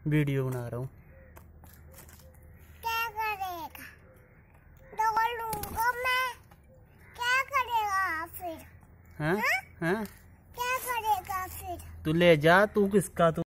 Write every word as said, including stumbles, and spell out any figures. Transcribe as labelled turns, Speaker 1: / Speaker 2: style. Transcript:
Speaker 1: Video बना रहा हूँ।
Speaker 2: क्या करेगा? दौड़ लूंगा मैं। क्या करेगा फिर?
Speaker 1: हाँ हाँ
Speaker 2: क्या करेगा फिर?
Speaker 1: तू ले जा, तू किसका तू